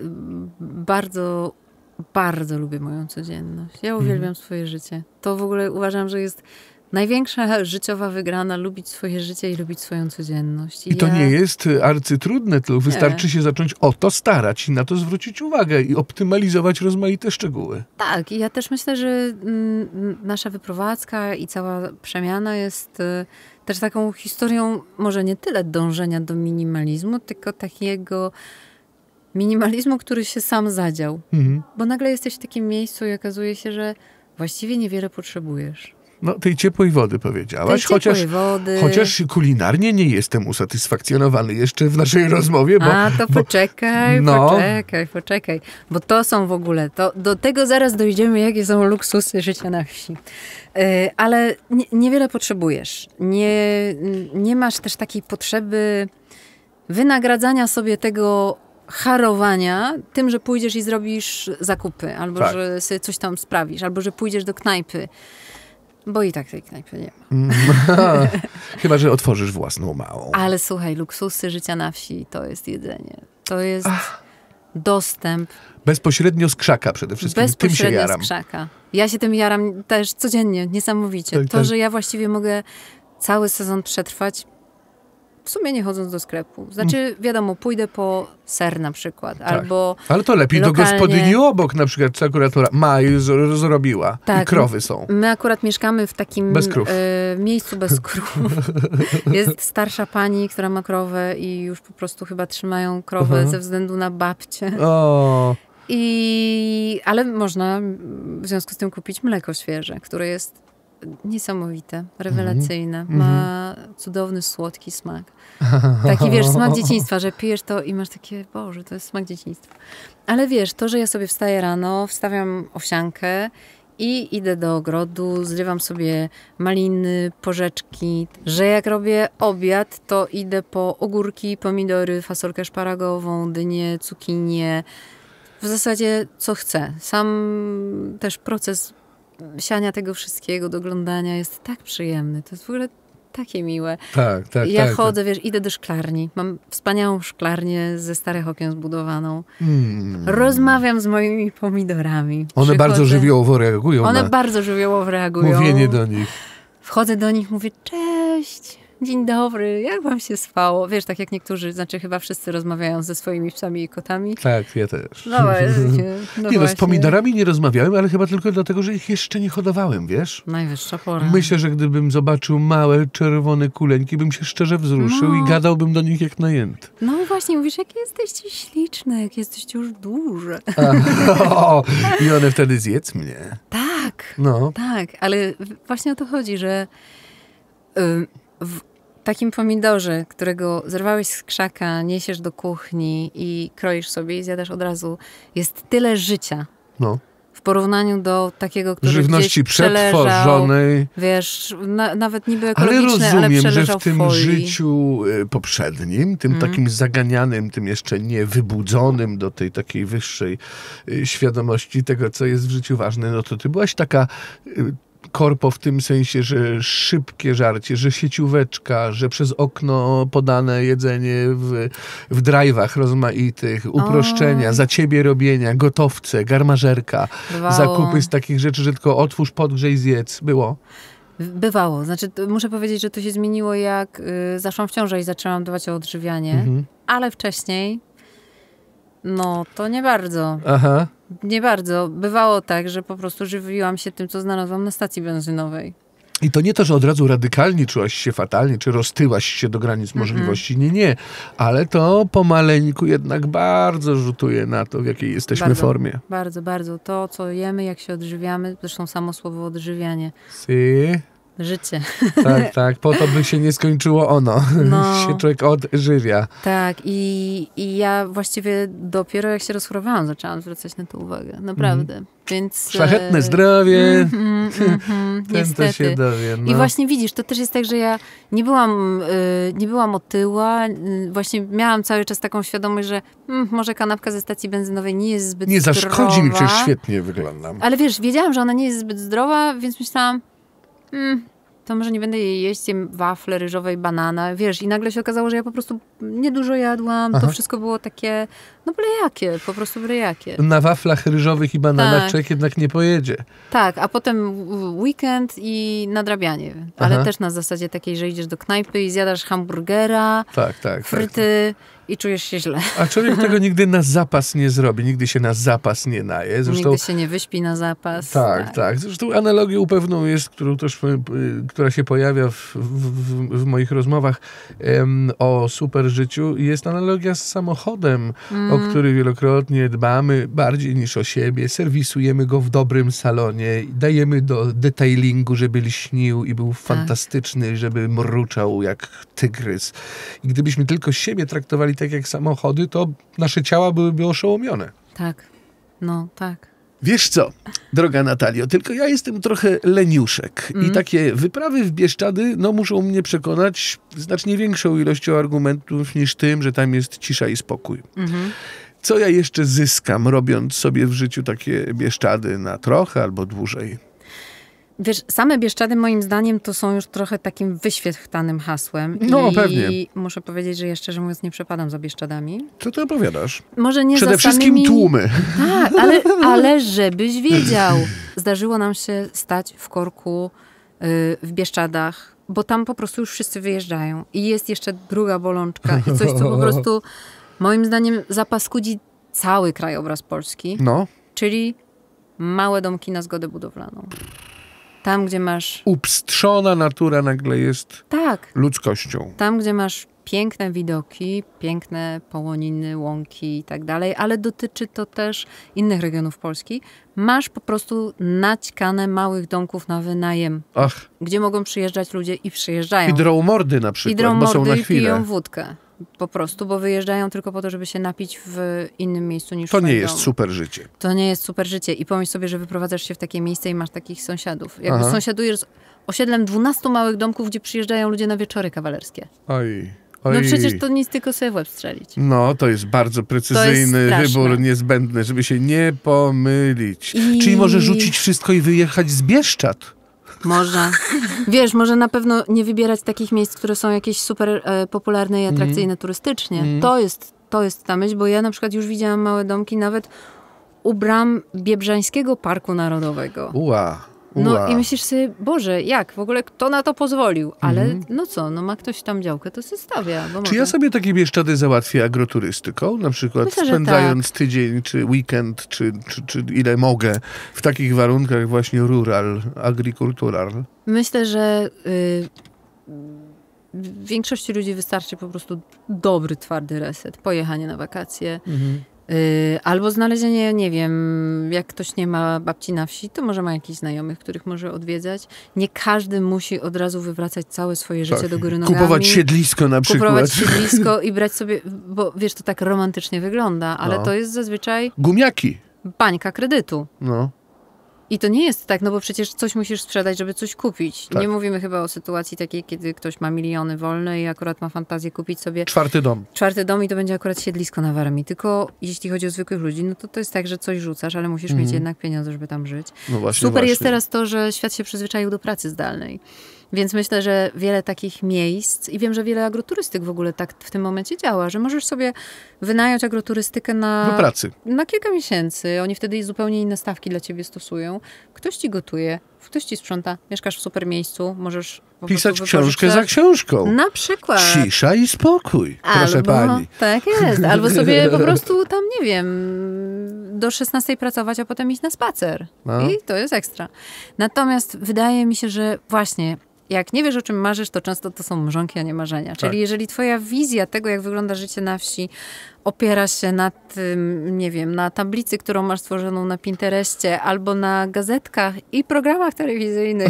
bardzo, bardzo lubię moją codzienność. Ja uwielbiam Mhm. swoje życie. To w ogóle uważam, że jest największa życiowa wygrana, lubić swoje życie i lubić swoją codzienność. I to ja... nie jest arcytrudne, tylko wystarczy się zacząć o to starać i na to zwrócić uwagę i optymalizować rozmaite szczegóły. Tak, i ja też myślę, że mm, nasza wyprowadzka i cała przemiana jest y, też taką historią może nie tyle dążenia do minimalizmu, tylko takiego minimalizmu, który się sam zadział. Mhm. Bo nagle jesteś w takim miejscu i okazuje się, że właściwie niewiele potrzebujesz. No, tej ciepłej wody powiedziałaś, Tej ciepłej chociaż, wody. chociaż kulinarnie nie jestem usatysfakcjonowany jeszcze w naszej rozmowie, bo... A, to bo, poczekaj, no. poczekaj, poczekaj. Bo to są w ogóle, to, do tego zaraz dojdziemy, jakie są luksusy życia na wsi. Yy, ale nie, niewiele potrzebujesz. Nie, nie masz też takiej potrzeby wynagradzania sobie tego harowania tym, że pójdziesz i zrobisz zakupy, albo Tak. że sobie coś tam sprawisz, albo że pójdziesz do knajpy. Bo i tak tej knajpy nie ma. Chyba, że otworzysz własną małą. Ale słuchaj, luksusy życia na wsi to jest jedzenie. To jest dostęp Bezpośrednio z krzaka przede wszystkim. Tym się bezpośrednio jaram. z krzaka. Ja się tym jaram też codziennie, niesamowicie. Tak, to, tak. że ja właściwie mogę cały sezon przetrwać, w sumie nie chodząc do sklepu. Znaczy, wiadomo, pójdę po ser na przykład, albo Ale to lepiej lokalnie... do gospodyni obok na przykład, co akurat ma i z- zrobiła. Tak. I krowy są. My akurat mieszkamy w takim Bez krów. e, miejscu bez krów. Jest starsza pani, która ma krowę i już po prostu chyba trzymają krowę Aha. ze względu na babcię. O, I, ale można w związku z tym kupić mleko świeże, które jest niesamowite, rewelacyjne. Mhm. Ma cudowny, słodki smak. Taki, wiesz, smak dzieciństwa, że pijesz to i masz takie, Boże, to jest smak dzieciństwa. Ale wiesz, to, że ja sobie wstaję rano, wstawiam owsiankę i idę do ogrodu, zrywam sobie maliny, porzeczki, że jak robię obiad, to idę po ogórki, pomidory, fasolkę szparagową, dynię, cukinię. W zasadzie co chcę. Sam też proces siania tego wszystkiego, doglądania jest tak przyjemny. To jest w ogóle takie miłe. tak, tak. Ja tak, chodzę, wiesz, idę do szklarni. Mam wspaniałą szklarnię ze starych okien zbudowaną. Tak. Mm. Rozmawiam z moimi pomidorami. One Przychodzę- bardzo żywiołowo reagują One na bardzo żywiołowo reagują. mówienie do nich. Wchodzę do nich, mówię, cześć, dzień dobry, jak wam się spało? Wiesz, tak jak niektórzy, znaczy chyba wszyscy rozmawiają ze swoimi psami i kotami. Tak, ja też. No właśnie. No nie no, z właśnie. pomidorami nie rozmawiałem, ale chyba tylko dlatego, że ich jeszcze nie hodowałem, wiesz? Najwyższa pora. Myślę, że gdybym zobaczył małe, czerwone kuleńki, bym się szczerze wzruszył No. i gadałbym do nich jak najęty. No i właśnie, mówisz, jakie jesteście śliczne, jak jesteście już duże. O, i one wtedy zjedz mnie. Tak, No. tak, ale w- właśnie o to chodzi, że ym, w takim pomidorze, którego zerwałeś z krzaka, niesiesz do kuchni i kroisz sobie i zjadasz od razu, jest tyle życia no. w porównaniu do takiego, który Żywności gdzieś przeleżał, przetworzonej. wiesz, na, nawet niby Ale ekologiczny, ale, rozumiem, że przeleżał w tym folii. życiu y, poprzednim, tym Mm. takim zaganianym, tym jeszcze nie wybudzonym do tej takiej wyższej y, świadomości tego, co jest w życiu ważne, no to ty byłaś taka y, korpo w tym sensie, że szybkie żarcie, że siecióweczka, że przez okno podane jedzenie w, w drive'ach rozmaitych, uproszczenia, Oj. za ciebie robienia, gotowce, garmażerka, Bywało. zakupy z takich rzeczy, że tylko otwórz, podgrzej, zjedz. Było? Bywało. Znaczy, to muszę powiedzieć, że to się zmieniło, jak y, zaszłam w ciążę i zaczęłam dbać o odżywianie. Mhm. Ale wcześniej, no to nie bardzo. Aha. Nie bardzo. Bywało tak, że po prostu żywiłam się tym, co znalazłam na stacji benzynowej. I to nie to, że od razu radykalnie czułaś się fatalnie, czy roztyłaś się do granic możliwości. Nie, nie. Ale to pomaleńku jednak bardzo rzutuje na to, w jakiej jesteśmy bardzo, formie. Bardzo, bardzo. To, co jemy, jak się odżywiamy, zresztą samo słowo odżywianie. Si. Życie. Tak, tak. Po to by się nie skończyło ono. No. się człowiek odżywia. Tak. I, I ja właściwie dopiero jak się rozchorowałam, zaczęłam zwracać na to uwagę. Naprawdę. Mm. Więc, szlachetne zdrowie. Mm, mm, mm, Ten niestety. to się dowie. No. I właśnie widzisz, to też jest tak, że ja nie byłam, y, nie byłam otyła. Y, właśnie miałam cały czas taką świadomość, że mm, może kanapka ze stacji benzynowej nie jest zbyt nie zdrowa. Nie zaszkodzi mi, przecież świetnie wyglądam. Ale wiesz, wiedziałam, że ona nie jest zbyt zdrowa, więc myślałam, hmm, to może nie będę jej jeść, jem wafle ryżowe i banana, wiesz, i nagle się okazało, że ja po prostu niedużo jadłam, Aha. to wszystko było takie, no blejakie, po prostu blejakie. Na waflach ryżowych i bananach tak. człowiek jednak nie pojedzie. Tak, a potem weekend i nadrabianie, ale Aha. też na zasadzie takiej, że idziesz do knajpy i zjadasz hamburgera, tak, tak, fryty tak. i czujesz się źle. A człowiek tego nigdy na zapas nie zrobi, nigdy się na zapas nie naje. Zresztą, nigdy się nie wyśpi na zapas. Tak, tak. tak. Zresztą analogią pewną jest, którą też, która się pojawia w, w, w moich rozmowach um, o super życiu, jest analogia z samochodem, mm. o który wielokrotnie dbamy bardziej niż o siebie, serwisujemy go w dobrym salonie, dajemy do detailingu, żeby lśnił i był tak. fantastyczny, żeby mruczał jak tygrys. I gdybyśmy tylko siebie traktowali tak jak samochody, to nasze ciała byłyby oszołomione. Tak, no tak. Wiesz co, droga Natalio, tylko ja jestem trochę leniuszek mm. i takie wyprawy w Bieszczady no, muszą mnie przekonać znacznie większą ilością argumentów niż tym, że tam jest cisza i spokój. Mm-hmm. Co ja jeszcze zyskam, robiąc sobie w życiu takie Bieszczady na trochę albo dłużej? Wiesz, same Bieszczady moim zdaniem to są już trochę takim wyświechtanym hasłem. No, I pewnie. I muszę powiedzieć, że ja szczerze mówiąc nie przepadam za Bieszczadami. Co ty opowiadasz? Może nie Przede za wszystkim samymi... tłumy. Tak, ale, ale żebyś wiedział. Zdarzyło nam się stać w korku yy, w Bieszczadach, bo tam po prostu już wszyscy wyjeżdżają. I jest jeszcze druga bolączka i coś, co po prostu moim zdaniem zapaskudzi cały krajobraz Polski. No. Czyli małe domki na zgodę budowlaną. Tam, gdzie masz... Upstrzona natura nagle jest tak. ludzkością. Tam, gdzie masz piękne widoki, piękne połoniny, łąki i tak dalej, ale dotyczy to też innych regionów Polski. Masz po prostu naćkane małych domków na wynajem, Ach. gdzie mogą przyjeżdżać ludzie i przyjeżdżają. I drą mordy na przykład, I drą bo są na mordy i chwilę. piją wódkę. Po prostu, bo wyjeżdżają tylko po to, żeby się napić w innym miejscu niż To w nie swoim jest domu. super życie. To nie jest super życie. I pomyśl sobie, że wyprowadzasz się w takie miejsce i masz takich sąsiadów. Jakby Aha. sąsiadujesz z osiedlem dwunastu małych domków, gdzie przyjeżdżają ludzie na wieczory kawalerskie. Oj, oj. No przecież to nic, tylko sobie w łeb strzelić. No, to jest bardzo precyzyjny jest wybór, niezbędny, żeby się nie pomylić. I... Czyli może rzucić wszystko i wyjechać z Bieszczad. Można. Wiesz, może na pewno nie wybierać takich miejsc, które są jakieś super e, popularne i atrakcyjne mm. turystycznie. Mm. To jest, to jest ta myśl, bo ja na przykład już widziałam małe domki nawet u bram Biebrzańskiego Parku Narodowego. Ua. No i myślisz sobie, Boże, jak? W ogóle kto na to pozwolił? Ale mm. no co, no ma ktoś tam działkę, to się stawia. Bo czy może... ja sobie takie Bieszczady załatwię agroturystyką? Na przykład Myślę, spędzając tak. tydzień, czy weekend, czy, czy, czy ile mogę w takich warunkach właśnie rural, agricultural. Myślę, że y, większości ludzi wystarczy po prostu dobry, twardy reset. Pojechanie na wakacje. Mhm. Yy, albo znalezienie, nie wiem, jak ktoś nie ma babci na wsi, to może ma jakichś znajomych, których może odwiedzać. Nie każdy musi od razu wywracać całe swoje życie tak. do góry nogami. Kupować siedlisko na przykład. Kupować siedlisko i brać sobie, bo wiesz, to tak romantycznie wygląda, ale no. to jest zazwyczaj... Gumiaki. Bańka kredytu. No. I to nie jest tak, no bo przecież coś musisz sprzedać, żeby coś kupić. Tak. Nie mówimy chyba o sytuacji takiej, kiedy ktoś ma miliony wolne i akurat ma fantazję kupić sobie... Czwarty dom. Czwarty dom i to będzie akurat siedlisko na Warmii. Tylko jeśli chodzi o zwykłych ludzi, no to to jest tak, że coś rzucasz, ale musisz mm. mieć jednak pieniądze, żeby tam żyć. No właśnie, Super właśnie. jest teraz to, że świat się przyzwyczaił do pracy zdalnej. Więc myślę, że wiele takich miejsc i wiem, że wiele agroturystyk w ogóle tak w tym momencie działa, że możesz sobie wynająć agroturystykę na, do pracy. na kilka miesięcy. Oni wtedy zupełnie inne stawki dla ciebie stosują. Ktoś ci gotuje, ktoś ci sprząta, mieszkasz w super miejscu, możesz po pisać książkę za książką. Na przykład. Cisza i spokój, proszę albo, pani. Tak jest. Albo sobie po prostu tam, nie wiem, do szesnastej pracować, a potem iść na spacer. No. I to jest ekstra. Natomiast wydaje mi się, że właśnie jak nie wiesz, o czym marzysz, to często to są mrzonki, a nie marzenia. Czyli tak. jeżeli twoja wizja tego, jak wygląda życie na wsi, opiera się na tym, nie wiem, na tablicy, którą masz stworzoną na Pinterestie, albo na gazetkach i programach telewizyjnych,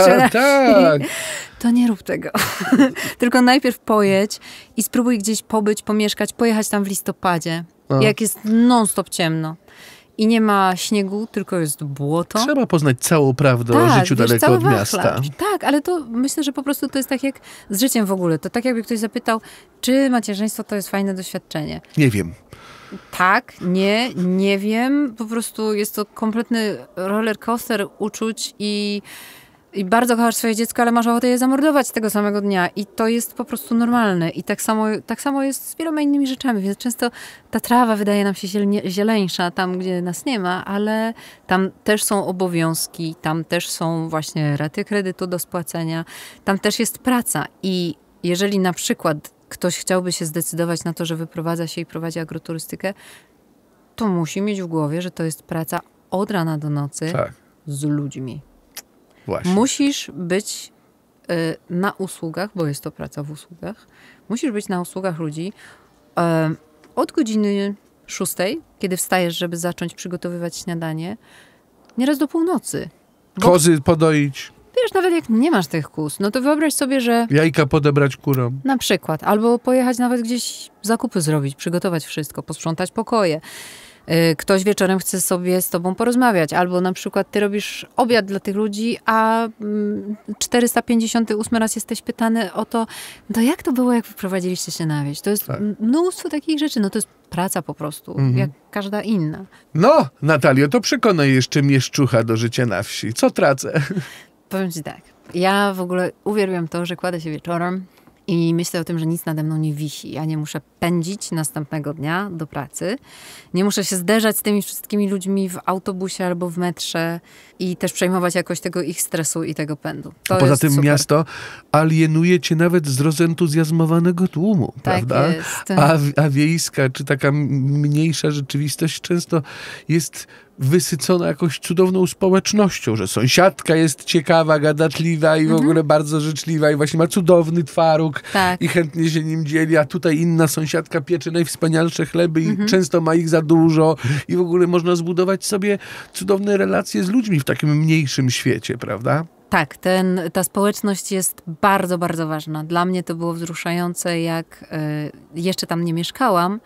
tak. to nie rób tego. Tylko najpierw pojedź i spróbuj gdzieś pobyć, pomieszkać, pojechać tam w listopadzie, no. jak jest non-stop ciemno. I nie ma śniegu, tylko jest błoto. Trzeba poznać całą prawdę tak, o życiu wiesz, daleko od wachlarz. miasta. Tak, ale to myślę, że po prostu to jest tak jak z życiem w ogóle. To tak jakby ktoś zapytał, czy macierzyństwo to jest fajne doświadczenie. Nie wiem. Tak, nie, nie wiem. Po prostu jest to kompletny roller coaster uczuć i I bardzo kochasz swoje dziecko, ale masz ochotę je zamordować tego samego dnia. I to jest po prostu normalne. I tak samo, tak samo jest z wieloma innymi rzeczami. Więc często ta trawa wydaje nam się zielnie, zieleńsza tam, gdzie nas nie ma, ale tam też są obowiązki, tam też są właśnie raty kredytu do spłacenia, tam też jest praca. I jeżeli na przykład ktoś chciałby się zdecydować na to, że wyprowadza się i prowadzi agroturystykę, to musi mieć w głowie, że to jest praca od rana do nocy tak. z ludźmi. Właśnie. Musisz być y, na usługach, bo jest to praca w usługach. Musisz być na usługach ludzi y, od godziny szóstej, kiedy wstajesz, żeby zacząć przygotowywać śniadanie, nieraz do północy. Bo, Kozy podoić. wiesz, nawet jak nie masz tych kóz, no to wyobraź sobie, że Jajka podebrać kurom. na przykład, albo pojechać nawet gdzieś zakupy zrobić, przygotować wszystko, posprzątać pokoje. Ktoś wieczorem chce sobie z tobą porozmawiać, albo na przykład ty robisz obiad dla tych ludzi, a czterysta pięćdziesiąty ósmy raz jesteś pytany o to, to jak to było, jak wyprowadziliście się na wieś? To jest tak. mnóstwo takich rzeczy, no to jest praca po prostu, mhm. jak każda inna. No, Natalio, to przekonaj jeszcze mieszczucha do życia na wsi. Co tracę? Powiem ci tak, ja w ogóle uwielbiam to, że kładę się wieczorem i myślę o tym, że nic nade mną nie wisi. Ja nie muszę pędzić następnego dnia do pracy. Nie muszę się zderzać z tymi wszystkimi ludźmi w autobusie albo w metrze i też przejmować jakoś tego ich stresu i tego pędu. To A poza jest tym super. miasto alienuje cię nawet z rozentuzjazmowanego tłumu, tak prawda? Jest. A, a wiejska, czy taka mniejsza rzeczywistość często jest wysycona jakąś cudowną społecznością, że sąsiadka jest ciekawa, gadatliwa i w mhm. ogóle bardzo życzliwa i właśnie ma cudowny twaróg tak. i chętnie się nim dzieli, a tutaj inna sąsiadka piecze najwspanialsze chleby mhm. i często ma ich za dużo i w ogóle można zbudować sobie cudowne relacje z ludźmi w takim mniejszym świecie, prawda? Tak, ten, ta społeczność jest bardzo, bardzo ważna. Dla mnie to było wzruszające, jak y, jeszcze tam nie mieszkałam,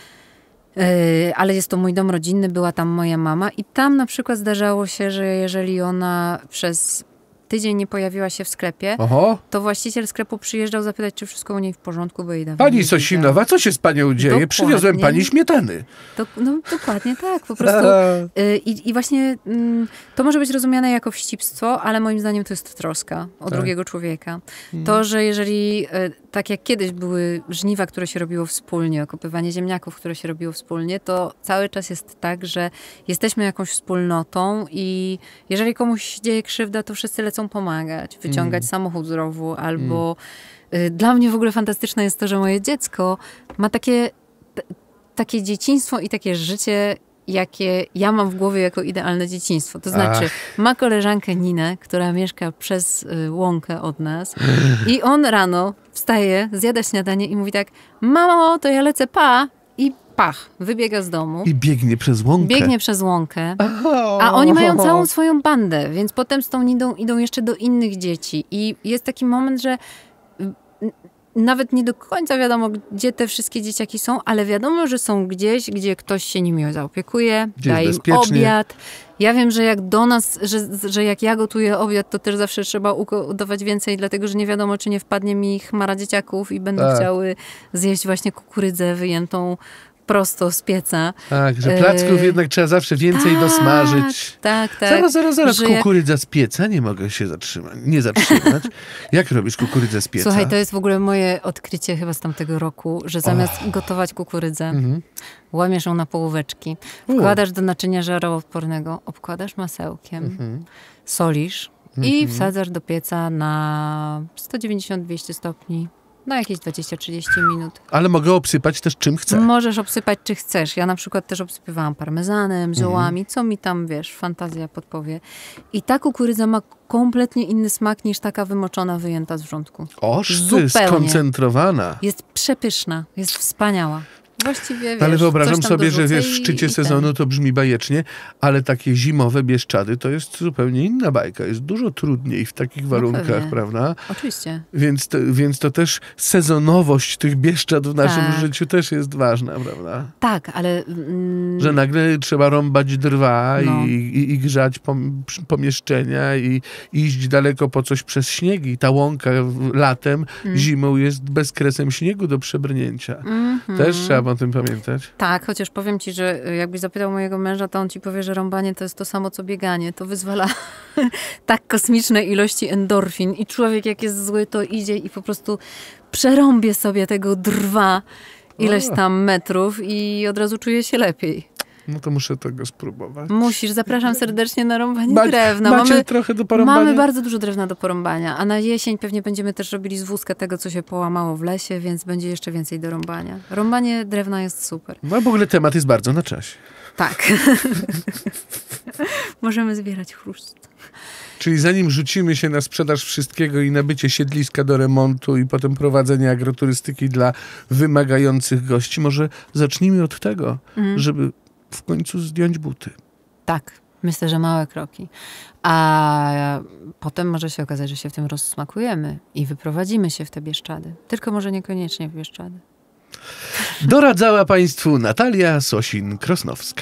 ale jest to mój dom rodzinny, była tam moja mama i tam na przykład zdarzało się, że jeżeli ona przez tydzień nie pojawiła się w sklepie, Oho. to właściciel sklepu przyjeżdżał zapytać, czy wszystko u niej w porządku, bo jej dawno Pani Sosinowa, co się z panią dzieje? Dokładnie. Przywiozłem pani śmietany. To, no dokładnie tak, po prostu. I, i właśnie to może być rozumiane jako wścibstwo, ale moim zdaniem to jest troska o tak. drugiego człowieka. Hmm. To, że jeżeli, tak jak kiedyś były żniwa, które się robiło wspólnie, okopywanie ziemniaków, które się robiło wspólnie, to cały czas jest tak, że jesteśmy jakąś wspólnotą i jeżeli komuś dzieje krzywda, to wszyscy lecą pomagać, wyciągać mm. samochód z rowu, albo mm. dla mnie w ogóle fantastyczne jest to, że moje dziecko ma takie, t- takie dzieciństwo i takie życie, jakie ja mam w głowie jako idealne dzieciństwo. To znaczy, Ach. ma koleżankę Ninę, która mieszka przez y, łąkę od nas i on rano wstaje, zjada śniadanie i mówi tak, mamo, to ja lecę, pa! I pach, wybiega z domu. I biegnie przez łąkę. Biegnie przez łąkę. A oni mają całą swoją bandę, więc potem z tą Niną idą jeszcze do innych dzieci. I jest taki moment, że nawet nie do końca wiadomo, gdzie te wszystkie dzieciaki są, ale wiadomo, że są gdzieś, gdzie ktoś się nimi zaopiekuje, gdzie daje im obiad. Ja wiem, że jak do nas, że, że jak ja gotuję obiad, to też zawsze trzeba ugotować więcej, dlatego, że nie wiadomo, czy nie wpadnie mi chmara dzieciaków i będą tak. chciały zjeść właśnie kukurydzę wyjętą prosto z pieca. Tak, że placków e... jednak trzeba zawsze więcej tak, dosmażyć. Tak, tak. Zaraz, zaraz, zaraz. Że kukurydza jak... z pieca? Nie mogę się zatrzymać. Nie zatrzymać. Jak robisz kukurydzę z pieca? Słuchaj, to jest w ogóle moje odkrycie chyba z tamtego roku, że zamiast oh. gotować kukurydzę, mhm. łamiesz ją na połóweczki, wkładasz U. do naczynia żaroodpornego, obkładasz masełkiem, mhm. solisz mhm. i wsadzasz do pieca na sto dziewięćdziesiąt do dwustu stopni. na jakieś dwadzieścia trzydzieści minut. Ale mogę obsypać też czym chcę. Możesz obsypać czy chcesz. Ja na przykład też obsypywałam parmezanem, ziołami, mhm. co mi tam, wiesz, fantazja podpowie. I ta kukurydza ma kompletnie inny smak niż taka wymoczona, wyjęta z wrzątku. Oż ty, skoncentrowana. Jest przepyszna, jest wspaniała. Właściwie, wiesz, ale wyobrażam sobie, że wiesz, w i, szczycie i sezonu to brzmi bajecznie, ale takie zimowe Bieszczady to jest zupełnie inna bajka. Jest dużo trudniej w takich warunkach, no prawda? Oczywiście. Więc to, więc to też sezonowość tych Bieszczad w naszym tak. życiu też jest ważna, prawda? Tak, ale... Mm, że nagle trzeba rąbać drwa no. i, i, i grzać pom, pomieszczenia i, i iść daleko po coś przez śnieg. I ta łąka latem, mm. zimą jest bezkresem śniegu do przebrnięcia. Mm-hmm. Też trzeba o tym pamiętać. Tak, chociaż powiem ci, że jakbyś zapytał mojego męża, to on ci powie, że rąbanie to jest to samo, co bieganie. To wyzwala tak kosmiczne ilości endorfin i człowiek jak jest zły, to idzie i po prostu przerąbie sobie tego drwa ileś tam metrów i od razu czuje się lepiej. No to muszę tego spróbować. Musisz, zapraszam serdecznie na rąbanie Ma, drewna. Macie mamy, trochę do porąbania? Mamy bardzo dużo drewna do porąbania, a na jesień pewnie będziemy też robili zwózkę tego, co się połamało w lesie, więc będzie jeszcze więcej do rąbania. Rąbanie drewna jest super. No w ogóle temat jest bardzo na czasie. Tak. Możemy zbierać chruст. Czyli zanim rzucimy się na sprzedaż wszystkiego i nabycie siedliska do remontu i potem prowadzenie agroturystyki dla wymagających gości, może zacznijmy od tego, mm. żeby w końcu zdjąć buty. Tak, myślę, że małe kroki. A potem może się okazać, że się w tym rozsmakujemy i wyprowadzimy się w te Bieszczady. Tylko może niekoniecznie w Bieszczady. Doradzała Państwu Natalia Sosin-Krosnowska.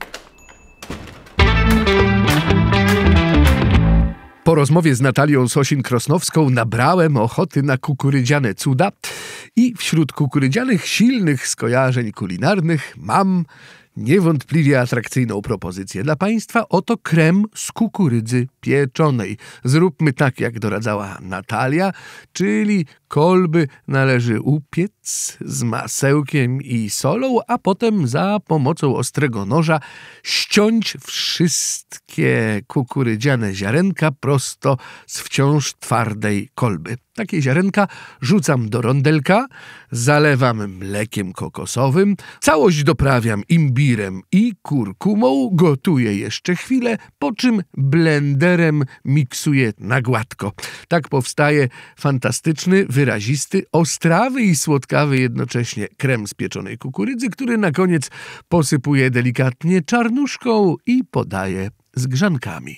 Po rozmowie z Natalią Sosin-Krosnowską nabrałem ochoty na kukurydziane cuda i wśród kukurydzianych silnych skojarzeń kulinarnych mam niewątpliwie atrakcyjną propozycję dla Państwa. Oto krem z kukurydzy pieczonej. Zróbmy tak, jak doradzała Natalia, czyli kolby należy upiec z masełkiem i solą, a potem za pomocą ostrego noża ściąć wszystkie kukurydziane ziarenka prosto z wciąż twardej kolby. Takie ziarenka rzucam do rondelka, zalewam mlekiem kokosowym, całość doprawiam imbirem i kurkumą, gotuję jeszcze chwilę, po czym blenderem miksuję na gładko. Tak powstaje fantastyczny, wyrazisty, ostrawy i słodkawy jednocześnie krem z pieczonej kukurydzy, który na koniec posypuję delikatnie czarnuszką i podaję z grzankami.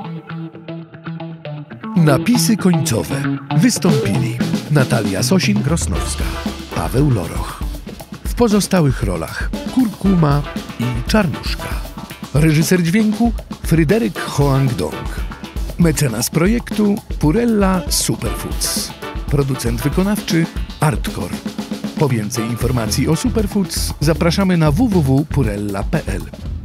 Napisy końcowe wystąpili Natalia Sosin-Krosnowska, Paweł Loroch. W pozostałych rolach kurkuma i czarnuszka. Reżyser dźwięku Fryderyk Hoang-Dong. Mecenas projektu Purella Superfoods. Producent wykonawczy Artcore. Po więcej informacji o Superfoods zapraszamy na w w w kropka purella kropka p l.